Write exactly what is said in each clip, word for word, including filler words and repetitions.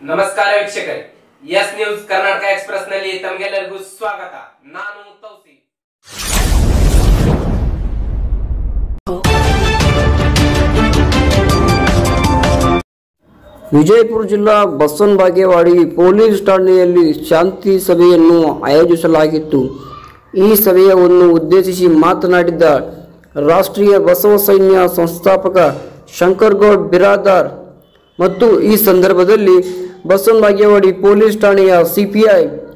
ನಮಸ್ಕಾರ ವೀಕ್ಷಕರೇ, S news Karnataka express ನಲ್ಲಿ ತಮಗೆಲ್ಲರಿಗೂ ಸ್ವಾಗತ. ನಾನು ತೌಸಿ. ವಿಜಯಪುರ ಜಿಲ್ಲಾ ಬಸವನ ಬಾಗೇವಾಡಿ ಪೊಲೀಸ್ ಠಾಣೆಯಲ್ಲಿ ಶಾಂತಿ ಸಭೆಯನ್ನು ಆಯೋಜಿಸಲಾಗಿತ್ತು. ಈ ಸಭೆಯನ್ನು ಉದ್ದೇಶಿಸಿ ಮಾತನಾಡಿದ ರಾಷ್ಟ್ರೀಯ ಬಸವ ಸೈನ್ಯ ಸಂಸ್ಥಾಪಕ ಶಂಕರಗೌಡ ಬಿರಾದಾರ್ ಮತ್ತು ಈ ಸಂದರ್ಭದಲ್ಲಿ ಬಸವನ ಬಾಗೇವಾಡಿ ಪೊಲೀಸ್ ಠಾಣೆಯ ಸಿಪಿಐ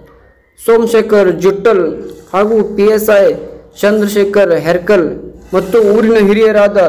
ಸೋಮಶೇಖರ್ ಜುಟ್ಟಲ್ ಹಾಗೂ ಪಿಎಸ್ಐ ಚಂದ್ರಶೇಖರ್ ಹೆರ್ಕಲ್ ಮತ್ತು ಊರಿನ ಹಿರಿಯರಾದ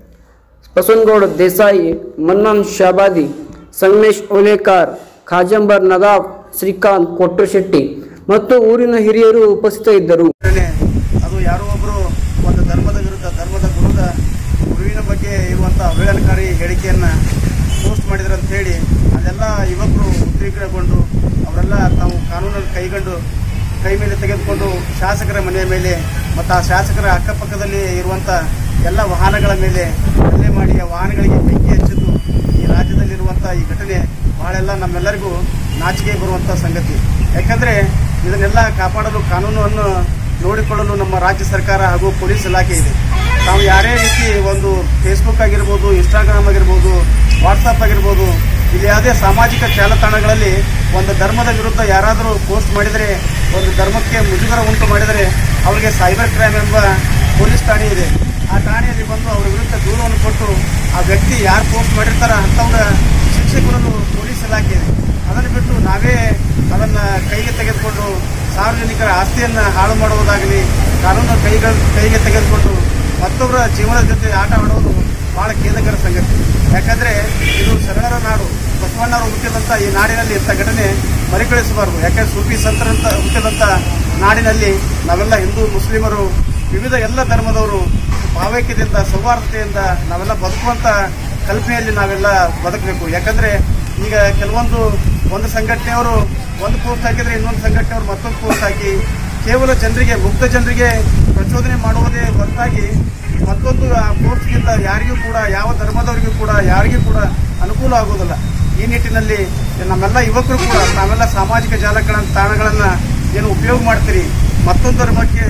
ಬಸವನಗೌಡ ದೇಸಾಯಿ, ಮನ್ನಾನ್ ಶಾಬಾದಿ, ಸಂಗಮೇಶ್ ಓಲೇಕಾರ್, ಖಾಜಂಬರ್ ನದಾಫ್, ಶ್ರೀಕಾಂತ್ ಕೊಟ್ರಶೆಟ್ಟಿ ಮತ್ತು ಊರಿನ ಹಿರಿಯರು ಉಪಸ್ಥಿತರಿದ್ದರು. ಅದು ಯಾರೋ ಒಬ್ಬರು ಒಂದು ಧರ್ಮದ ವಿರುದ್ಧ ಧರ್ಮದ ಗುರುದ ಗುರುವಿನ ಬಗ್ಗೆ ಇರುವಂಥ ಅವಹೇಳನಕಾರಿ ಹೇಳಿಕೆಯನ್ನು ಪೋಸ್ಟ್ ಮಾಡಿದ್ರು ಅಂತ ಹೇಳಿ ಅದೆಲ್ಲ ಯುವಕರು ಉದ್ವಿಗ್ನಗೊಂಡು ಅವರೆಲ್ಲ ತಾವು ಕಾನೂನನ್ನು ಕೈಗೊಂಡು ಕೈ ಮೇಲೆ ತೆಗೆದುಕೊಂಡು ಶಾಸಕರ ಮನೆಯ ಮೇಲೆ ಮತ್ತು ಆ ಶಾಸಕರ ಅಕ್ಕಪಕ್ಕದಲ್ಲಿ ಇರುವಂಥ ಎಲ್ಲ ವಾಹನಗಳ ಮೇಲೆ ಹಲ್ಲೆ ಮಾಡಿ ಆ ವಾಹನಗಳಿಗೆ ಬೆಂಕಿ ಹಚ್ಚಿದ್ದು ಈ ರಾಜ್ಯದಲ್ಲಿರುವಂಥ ಈ ಘಟನೆ ಬಹಳೆಲ್ಲ ನಮ್ಮೆಲ್ಲರಿಗೂ ನಾಚಿಕೆ ಬರುವಂಥ ಸಂಗತಿ. ಯಾಕಂದರೆ ಇದನ್ನೆಲ್ಲ ಕಾಪಾಡಲು ಕಾನೂನನ್ನು ನೋಡಿಕೊಳ್ಳಲು ನಮ್ಮ ರಾಜ್ಯ ಸರ್ಕಾರ ಹಾಗೂ ಪೊಲೀಸ್ ಇಲಾಖೆ ಇದೆ. ತಾವು ಯಾರೇ ರೀತಿ ಒಂದು ಫೇಸ್ಬುಕ್ ಆಗಿರ್ಬೋದು, ಇನ್ಸ್ಟಾಗ್ರಾಮ್ ಆಗಿರ್ಬೋದು, ವಾಟ್ಸಪ್ ಆಗಿರ್ಬೋದು, ಇಲ್ಲಿ ಯಾವುದೇ ಸಾಮಾಜಿಕ ಜಾಲತಾಣಗಳಲ್ಲಿ ಒಂದು ಧರ್ಮದ ವಿರುದ್ಧ ಯಾರಾದರೂ ಪೋಸ್ಟ್ ಮಾಡಿದರೆ, ಒಂದು ಧರ್ಮಕ್ಕೆ ಮುಜುಗರ ಉಂಟು ಮಾಡಿದರೆ ಅವರಿಗೆ ಸೈಬರ್ ಕ್ರೈಮ್ ಎಂಬ ಪೊಲೀಸ್ ಠಾಣೆ ಇದೆ. ಆ ಠಾಣೆಯಲ್ಲಿ ಬಂದು ಅವರ ವಿರುದ್ಧ ದೂರವನ್ನು ಕೊಟ್ಟು ಆ ವ್ಯಕ್ತಿ ಯಾರು ಪೋಸ್ಟ್ ಮಾಡಿರ್ತಾರ ಅಂಥವ್ರ ಶಿಕ್ಷೆ ಕೊಡಲು ಪೊಲೀಸ್ ಇಲಾಖೆ ಇದೆ. ಅದನ್ನು ಬಿಟ್ಟು ನಾವೇ ಅದನ್ನು ಕೈಗೆ ತೆಗೆದುಕೊಂಡು ಸಾರ್ವಜನಿಕರ ಆಸ್ತಿಯನ್ನು ಹಾಳು ಮಾಡುವುದಾಗಲಿ, ಕಾನೂನು ಕೈಗಳ ಕೈಗೆ ತೆಗೆದುಕೊಂಡು ಮತ್ತೊಬ್ಬರ ಜೀವನದ ಜೊತೆ ಆಟ ಆಡೋದು ಭಾಳ ಖೇದಕರ ಸಂಗತಿ. ಯಾಕಂದರೆ ಇದು ಶರಣರ ನಾಡು, ಬಸವಣ್ಣವರು ಹುಟ್ಟಿದಂಥ ಈ ನಾಡಿನಲ್ಲಿ ಇಂಥ ಘಟನೆ ಮರುಕಳಿಸಬಾರ್ದು. ಯಾಕಂದರೆ ಸೂಫಿ ಸಂತರಂತ ಹುಟ್ಟಿದಂಥ ನಾಡಿನಲ್ಲಿ ನಾವೆಲ್ಲ ಹಿಂದೂ ಮುಸ್ಲಿಮರು ವಿವಿಧ ಎಲ್ಲ ಧರ್ಮದವರು ಭಾವೈಕ್ಯದಿಂದ ಸೌಹಾರ್ದತೆಯಿಂದ ನಾವೆಲ್ಲ ಬದುಕುವಂಥ ಕಲ್ಪನೆಯಲ್ಲಿ ನಾವೆಲ್ಲ ಬದುಕಬೇಕು. ಯಾಕಂದರೆ ಈಗ ಕೆಲವೊಂದು ಒಂದು ಸಂಘಟನೆಯವರು ಒಂದು ಪೋಸ್ಟ್ ಹಾಕಿದರೆ ಇನ್ನೊಂದು ಸಂಘಟನೆಯವರು ಮತ್ತೊಂದು ಪೋಸ್ಟ್ ಹಾಕಿ ಕೇವಲ ಜನರಿಗೆ, ಮುಗ್ಧ ಜನರಿಗೆ ಪ್ರಚೋದನೆ ಮಾಡುವುದೇ ಹೊರತಾಗಿ ಮತ್ತೊಂದು ಆ ಪೋಸ್ಟ್ಗಿಂತ ಯಾರಿಗೂ ಕೂಡ, ಯಾವ ಧರ್ಮದವರಿಗೂ ಕೂಡ, ಯಾರಿಗೂ ಕೂಡ ಅನುಕೂಲ ಆಗುವುದಿಲ್ಲ. ಈ ನಿಟ್ಟಿನಲ್ಲಿ ನಮ್ಮೆಲ್ಲ ಯುವಕರು ಕೂಡ ನಾವೆಲ್ಲ ಸಾಮಾಜಿಕ ಜಾಲತಾಣ ತಾಣಗಳನ್ನು ಏನು ಉಪಯೋಗ ಮಾಡ್ತೀರಿ, ಮತ್ತೊಂದು ಧರ್ಮಕ್ಕೆ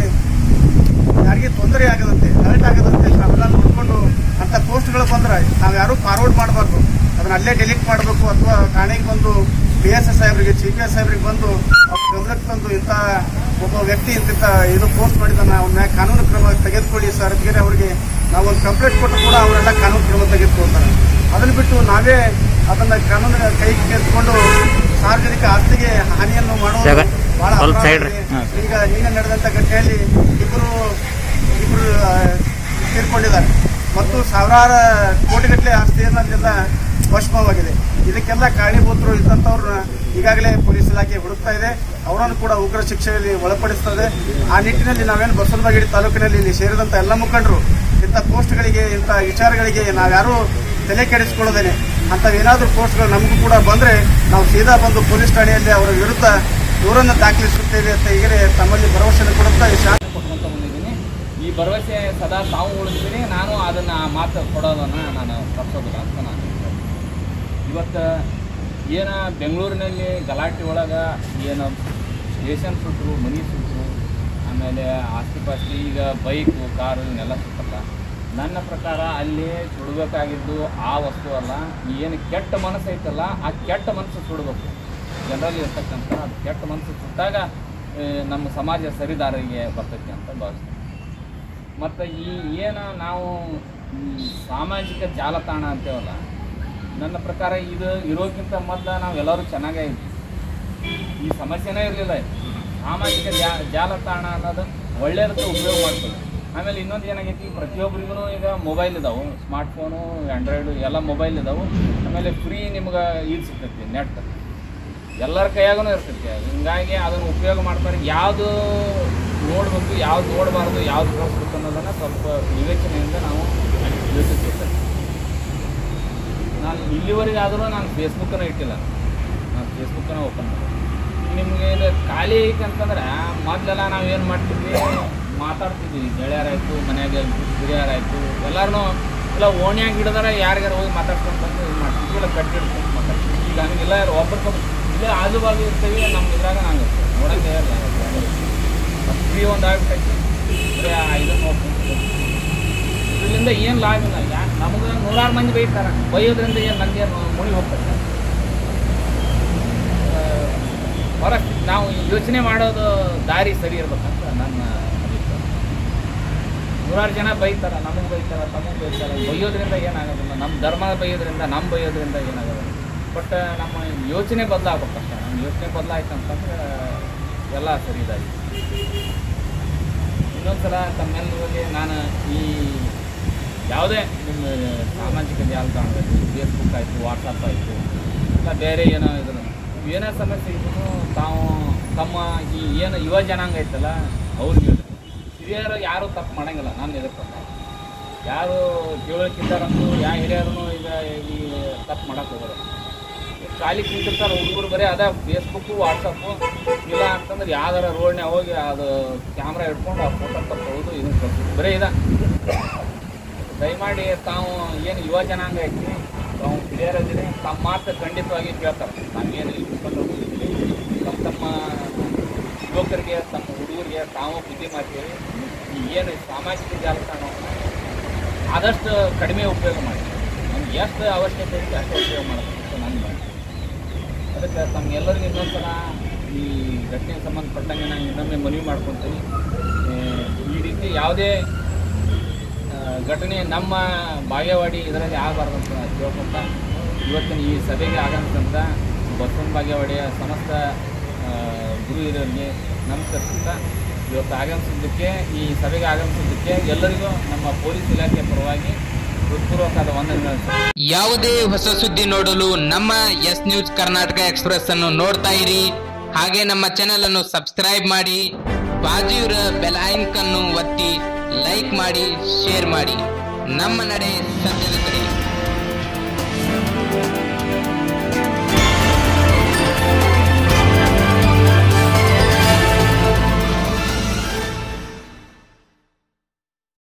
ಯಾರಿಗೆ ತೊಂದರೆ ಆಗದಂತೆ, ಹರ್ಟ್ ಆಗದಂತೆ ನಾವೆಲ್ಲ ನೋಡಿಕೊಂಡು ಅಂಥ ಪೋಸ್ಟ್ಗಳು ಬಂದ್ರೆ ನಾವು ಯಾರೂ ಫಾರ್ವರ್ಡ್ ಮಾಡಬಾರ್ದು. ಅದನ್ನ ಅಲ್ಲೇ ಡಿಲೀಟ್ ಮಾಡಬೇಕು. ಅಥವಾ ಠಾಣೆಗೆ ಬಂದು ಪಿ ಎಸ್ ಎಸ್ ಸಾಹೇಬ್ರಿಗೆ, ಚೀಫ್ ಎಸ್ ಸಾಹೇಬ್ರಿಗೆ ಬಂದು ಗಮನಕ್ಕೆ ತಂದು ಇಂಥ ಒಬ್ಬ ವ್ಯಕ್ತಿ ಇಂಥ ಇದು ಪೋಸ್ಟ್ ಮಾಡಿದಾನ, ಅವನ್ನ ಕಾನೂನು ಕ್ರಮ ತೆಗೆದುಕೊಳ್ಳಿ ಸರ್ ಅಂತೇಳಿ ಅವರಿಗೆ ನಾವೊಂದು ಕಂಪ್ಲೇಂಟ್ ಕೊಟ್ಟು ಕೂಡ ಅವರೆಲ್ಲ ಕಾನೂನು ಕ್ರಮ ತೆಗೆದುಕೊಳ್ತಾರೆ. ಅದನ್ನು ಬಿಟ್ಟು ನಾವೇ ಅದನ್ನು ಕಾನೂನು ಕೈಗೆ ತೆಗೆದುಕೊಂಡು ಸಾರ್ವಜನಿಕ ಆಸ್ತಿಗೆ ಹಾನಿಯನ್ನು ಮಾಡುವುದು ಬಹಳ ಅಪರಾಧ. ಈಗ ಈಗ ನಡೆದಂಥ ಘಟನೆಯಲ್ಲಿ ಇಬ್ಬರು ಇಬ್ಬರು ತೀರ್ಕೊಂಡಿದ್ದಾರೆ ಮತ್ತು ಸಾವಿರಾರು ಕೋಟಿಗಟ್ಟಲೆ ಆಸ್ತಿಯನ್ನೆಲ್ಲ ಭಸ್ಮವಾಗಿದೆ. ಇದಕ್ಕೆಲ್ಲ ಕಾರಣೀಭೂತರು ಇದ್ದಂಥವ್ರನ್ನ ಈಗಾಗಲೇ ಪೊಲೀಸ್ ಇಲಾಖೆ ಹುಡುಕ್ತಾ ಇದೆ. ಅವರನ್ನು ಕೂಡ ಉಗ್ರ ಶಿಕ್ಷೆಯಲ್ಲಿ ಒಳಪಡಿಸ್ತದೆ. ಆ ನಿಟ್ಟಿನಲ್ಲಿ ನಾವೇನು ಬಸವನ ಬಾಗೇವಾಡಿ ತಾಲೂಕಿನಲ್ಲಿ ಇಲ್ಲಿ ಸೇರಿದಂಥ ಎಲ್ಲ ಮುಖಂಡರು ಇಂಥ ಪೋಸ್ಟ್ಗಳಿಗೆ, ಇಂಥ ವಿಚಾರಗಳಿಗೆ ನಾವ್ಯಾರೂ ತಲೆ ಕೆಡಿಸಿಕೊಳ್ಳೋದೇನೆ ಅಂಥವೇನಾದರೂ ಪೋಸ್ಟ್ಗಳು ನಮಗೂ ಕೂಡ ಬಂದರೆ ನಾವು ಸೀದಾ ಬಂದು ಪೊಲೀಸ್ ಠಾಣೆಯಲ್ಲಿ ಅವರ ವಿರುದ್ಧ ದೂರನ್ನು ದಾಖಲಿಸುತ್ತೇವೆ ಅಂತ ಈಗಲೇ ತಮ್ಮಲ್ಲಿ ಭರವಸೆ ಕೊಡುತ್ತಾ ಈ ಶಾಂತಿ ಕೊಟ್ಕೊಂತ ಬಂದಿದ್ದೀನಿ. ಈ ಭರವಸೆ ಸದಾ ತಾವು ಉಳಿಸ್ತೀನಿ, ನಾನು ಅದನ್ನು ಮಾತು ಕೊಡೋದನ್ನು ನಾನು ತಪ್ಪಿಸೋದಿಲ್ಲ ಅಂತ ನಾನು ಇವತ್ತು ಏನು ಬೆಂಗಳೂರಿನಲ್ಲಿ ಗಲಾಟೆ ಒಳಗೆ ಏನು ಸ್ಟೇಷನ್ ಸುಟ್ಟರು, ಮನಿ ಸುಟ್ಟರು, ಆಮೇಲೆ ಆಸ್ತಿ ಪಾಸ್ತಿ, ಈಗ ಬೈಕು ಕಾರು ಇವನ್ನೆಲ್ಲ ಸುಟ್ಟಲ್ಲ. ನನ್ನ ಪ್ರಕಾರ ಅಲ್ಲಿ ಸುಡಬೇಕಾಗಿದ್ದು ಆ ವಸ್ತು ಅಲ್ಲ, ಏನು ಕೆಟ್ಟ ಮನಸ್ಸು ಐತಲ್ಲ ಆ ಕೆಟ್ಟ ಮನಸ್ಸು ಸುಡಬೇಕು. ಜನರಲ್ಲಿ ಇರ್ತಕ್ಕಂಥ ಅದು ಕೆಟ್ಟ ಮನಸ್ಸು ಸುಟ್ಟಾಗ ನಮ್ಮ ಸಮಾಜ ಸರಿದಾರಿಗೆ ಬರ್ತೈತಿ ಅಂತ ಭಾವಿಸ್ತೀನಿ. ಮತ್ತು ಈ ಏನು ನಾವು ಸಾಮಾಜಿಕ ಜಾಲತಾಣ ಅಂತೇವಲ್ಲ, ನನ್ನ ಪ್ರಕಾರ ಇದು ಇರೋಕ್ಕಿಂತ ಮೊದಲು ನಾವೆಲ್ಲರೂ ಚೆನ್ನಾಗೇ ಇದ್ವಿ. ಈ ಸಮಸ್ಯೆನೇ ಇರಲಿಲ್ಲ. ಸಾಮಾಜಿಕ ಜಾ ಜಾಲತಾಣ ಅನ್ನೋದು ಒಳ್ಳೆಯದಕ್ಕೆ ಉಪಯೋಗ ಮಾಡ್ತದೆ. ಆಮೇಲೆ ಇನ್ನೊಂದು ಏನಾಗೈತಿ, ಪ್ರತಿಯೊಬ್ಬರಿಗೂ ಈಗ ಮೊಬೈಲ್ ಇದಾವೆ, ಸ್ಮಾರ್ಟ್ಫೋನು, ಆ್ಯಂಡ್ರಾಯ್ಡು ಎಲ್ಲ ಮೊಬೈಲ್ ಇದಾವೆ. ಆಮೇಲೆ ಫ್ರೀ ನಿಮ್ಗೆ ಇದು ಸಿಗ್ತೈತಿ, ನೆಟ್ ಎಲ್ಲರ ಕೈಯಾಗೂ ಇರ್ತೈತಿ. ಹಿಂಗಾಗಿ ಅದನ್ನು ಉಪಯೋಗ ಮಾಡ್ತಾರೆ. ಯಾವುದು ನೋಡಬೇಕು, ಯಾವ್ದು ನೋಡಬಾರ್ದು, ಯಾವ್ದು ತೋರಿಸ್ಬೇಕು ಅನ್ನೋದನ್ನು ಸ್ವಲ್ಪ ವಿವೇಚನೆಯಿಂದ ನಾವು ಯೋಚಿಸ್ಬೇಕು. ನಾನು ಇಲ್ಲಿವರೆಗಾದರೂ ನಾನು ಫೇಸ್ಬುಕ್ಕನ್ನು ಇಟ್ಟಿಲ್ಲ, ನಾನು ಫೇಸ್ಬುಕ್ಕನ್ನು ಓಪನ್ ಮಾಡಿದೆ. ನಿಮಗೆ ಇದು ಖಾಲಿ ಐತೆ ಅಂತಂದ್ರೆ ಮೊದಲೆಲ್ಲ ನಾವೇನು ಮಾಡ್ತಿದ್ವಿ, ಮಾತಾಡ್ತಿದ್ವಿ. ಗೆಳೆಯರಾಯಿತು, ಮನೆಯಾಗ ಹಿರಿಯರಾಯಿತು, ಎಲ್ಲರೂ ಇಲ್ಲ ಓಣ್ಯಾಗ ಹಿಡಿದಾರ ಯಾರಿಗಾರ ಹೋಗಿ ಮಾತಾಡ್ಕೊಂಡು ಬಂದು ಇದು ಮಾಡ್ತೀವಿ, ಇಲ್ಲ ಕಟ್ಟಿ ಹಿಡ್ಕೊಂಡು ಮಾತಾಡ್ತೀವಿ. ಈಗ ಹಂಗಿಲ್ಲ, ಒಬ್ಬರು ಇಲ್ಲೇ ಆಜು ಬಾಜು ಇರ್ತೀವಿ, ನಮ್ಮ ಇದ್ರಾಗ ನಂಗೆ ನೋಡೋಂಗೆ ಇಲ್ಲ ಫ್ರೀ ಒಂದು ಆಗ್ಬಿಟ್ಟೈತಿ. ಬರೀ ಇದನ್ನು ನೋಡ್ಕೊಂಡು ಇದರಿಂದ ಏನು ಲಾಭ ಇಲ್ಲ. ಯಾ ನಮಗೆ ನೂರಾರು ಮಂದಿ ಬೈತಾರೆ, ಬೈಯೋದ್ರಿಂದ ಏನು ನನಗೆ ಮುಳಿ ಹೋಗ್ತಾರೆ. ಹೊರಗೆ ನಾವು ಯೋಚನೆ ಮಾಡೋದು ದಾರಿ ಸರಿ ಇರ್ಬೇಕಂತ ನನ್ನ ಅಭಿಪ್ರಾಯ. ನೂರಾರು ಜನ ಬೈತಾರೆ, ನಮಗೆ ಬೈತಾರೆ, ತಮಗೆ ಬೈತಾರೆ. ಬೈಯೋದ್ರಿಂದ ಏನಾಗೋದಿಲ್ಲ, ನಮ್ಮ ಧರ್ಮ ಬೈಯೋದ್ರಿಂದ ನಮ್ಮ ಬೈಯೋದ್ರಿಂದ ಏನಾಗೋದಿಲ್ಲ. ಬಟ್ ನಮ್ಮ ಯೋಚನೆ ಬದಲಾಗಬೇಕಷ್ಟ. ನಮ್ಮ ಯೋಚನೆ ಬದಲಾಯ್ತು ಅಂತಂದ್ರೆ ಎಲ್ಲ ಸರಿ ಇದಾಗಿ. ಇನ್ನೊಂದು ಸಲ ತಮ್ಮೆಲ್ಲರಲ್ಲಿ ನಾನು ಈ ಯಾವುದೇ ನಿಮ್ಮ ಸಾಮಾಜಿಕ ಜಾಲತಾಣದಲ್ಲಿ ಫೇಸ್ಬುಕ್ ಆಯಿತು, ವಾಟ್ಸಪ್ ಆಯಿತು, ಇಲ್ಲ ಬೇರೆ ಏನೋ ಇದ್ರು ಏನೇ ಸಮಸ್ಯೆ ಇದ್ರೂ ತಾವು ತಮ್ಮ ಈ ಏನು ಯುವ ಜನಾಂಗ ಐತಲ್ಲ ಅವ್ರಿಗೆ ಹೇಳಿದ್ರು. ಹಿರಿಯರು ಯಾರೂ ತಪ್ಪು ಮಾಡೋಂಗಿಲ್ಲ ನಾನು ಎದುರ್ಕೊಂಡು. ಯಾರು ತಿಳುವಳಿಕಿದ್ದಾರಂತೂ ಯಾವ ಹಿರಿಯರೂ ಈಗ ಈ ತಪ್ಪು ಮಾಡೋಕ್ಕೆ ಹೋಗೋರು. ಖಾಲಿ ಕುಂತಿರ್ತಾರೆ ಹುಡುಗರು, ಬರೀ ಅದೇ ಫೇಸ್ಬುಕ್ಕು ವಾಟ್ಸಪ್ಪು. ಇಲ್ಲ ಅಂತಂದ್ರೆ ಯಾವ್ದಾರ ರೋಡ್ನೇ ಹೋಗಿ ಅದು ಕ್ಯಾಮ್ರಾ ಹಿಡ್ಕೊಂಡು ಆ ಫೋಟೋ ತಗೊಳ್ಳೋದು, ಇದನ್ನು ಕೊಡ್ತೀವಿ, ಬರೀ ಇದೆ. ದಯಮಾಡಿ ತಾವು ಏನು ಯುವ ಜನಾಂಗ ಐತಿ, ತಾವು ಹಿರಿಯರಿದ್ದೀರಿ, ತಮ್ಮ ಮಾತು ಖಂಡಿತವಾಗಿ ಕೇಳ್ತಾರೆ. ನಾವೇನು ಇಟ್ಕೊಂಡು ಹೋಗಿದ್ದೀವಿ, ತಮ್ಮ ತಮ್ಮ ಯುವಕರಿಗೆ, ತಮ್ಮ ಹುಡುಗರಿಗೆ ತಾವು ಬುದ್ಧಿ ಮಾಡ್ತೀವಿ. ಏನು ಸಾಮಾಜಿಕ ಜಾಲತಾಣವನ್ನು ಆದಷ್ಟು ಕಡಿಮೆ ಉಪಯೋಗ ಮಾಡಿ, ನಮ್ಗೆ ಎಷ್ಟು ಅವಶ್ಯಕತೆ ಐತಿ ಅಷ್ಟು ಉಪಯೋಗ ಮಾಡಬೇಕು ನನ್ನ ಮಾಡಿ. ಅದಕ್ಕೆ ತಮ್ಗೆಲ್ಲರಿಗೂ ಇನ್ನೊಂದು ಸಲ ಈ ಘಟನೆಗೆ ಸಂಬಂಧಪಟ್ಟಂಗೆ ನಾನು ಇನ್ನೊಮ್ಮೆ ಮನವಿ ಮಾಡ್ಕೊತೀನಿ. ಈ ರೀತಿ ಯಾವುದೇ ಘಟನೆ ನಮ್ಮ ಬಾಗೇವಾಡಿ ಇದರಲ್ಲಿ ಆಗಬಾರ್ದಂತ ಕೇಳ್ಕೊಂತ ಇವತ್ತಿನ ಈ ಸಭೆಗೆ ಆಗಂತಂತ ಬಸವನ ಬಾಗೇವಾಡಿಯ ಸಮಸ್ತ ಗುರು ಹಿರಿಯರಿಗೆ ನಮಸ್ಕರಿಸುತ್ತಾ ಇವತ್ತು ಆಗಮಿಸಿದ್ದಕ್ಕೆ, ಈ ಸಭೆಗೆ ಆಗಮಿಸಿದ್ದಕ್ಕೆ ಎಲ್ಲರಿಗೂ ನಮ್ಮ ಪೊಲೀಸ್ ಇಲಾಖೆ ಪರವಾಗಿ ಹೃತ್ಪೂರ್ವಕವಾದ ವಂದನೆಗಳು. ಯಾವುದೇ ಹೊಸ ಸುದ್ದಿ ನೋಡಲು ನಮ್ಮ ಎಸ್ ನ್ಯೂಸ್ ಕರ್ನಾಟಕ ಎಕ್ಸ್ಪ್ರೆಸ್ ಅನ್ನು ನೋಡ್ತಾ ಇರಿ. ಹಾಗೆ ನಮ್ಮ ಚಾನೆಲ್ ಅನ್ನು ಸಬ್ಸ್ಕ್ರೈಬ್ ಮಾಡಿ, ಬಾಜು ಇರೋ ಬೆಲ್ ಐಕಾನ್ ಅನ್ನು ಒತ್ತಿ ಲೈಕ್ ಮಾಡಿ, ಶೇರ್ ಮಾಡಿ. ನಮ್ಮ ನಡೆ ಸತ್ಯದ ಕಡೆ.